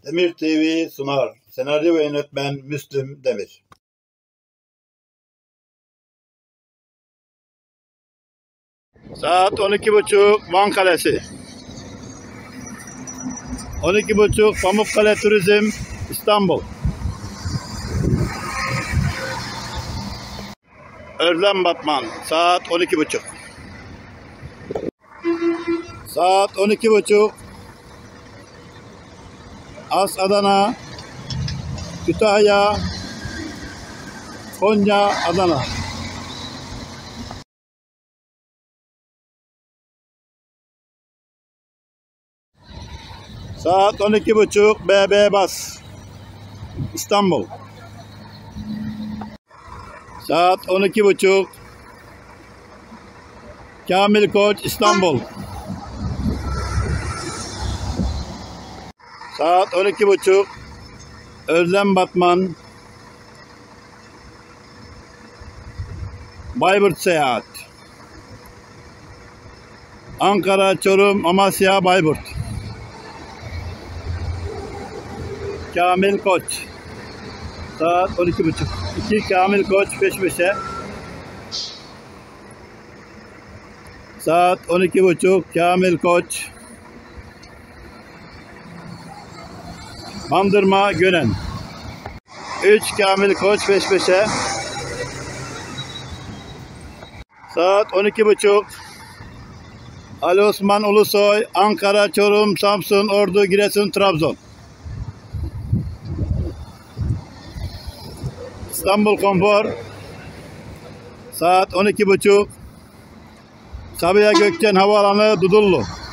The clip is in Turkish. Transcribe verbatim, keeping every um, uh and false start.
Demir T V sunar. Senaryo ve yönetmen Müslüm Demir. Saat on iki buçuk Van Kalesi. on iki buçuk Pamukkale Turizm İstanbul. Özlem Batman. Saat on iki buçuk. Saat on iki buçuk As Adana, Kütahya, Konya, Adana. Saat on iki buçuk B B Bas, İstanbul. Saat on iki buçuk Kamil Koç, İstanbul. Saat on iki buçuk Özlem Batman, Bayburt Seyahat. Ankara, Çorum, Amasya, Bayburt. Kamil Koç. Saat on iki buçuk. iki Kamil Koç peş peşe. Saat on iki buçuk Kamil Koç. Bandırma, Gönen. üç Kamil Koç peş peşe. Saat on iki buçuk Ali Osman Ulusoy, Ankara, Çorum, Samsun, Ordu, Giresun, Trabzon. İstanbul Konfor. Saat on iki buçuk Sabiha Gökçen Havaalanı, Dudullu.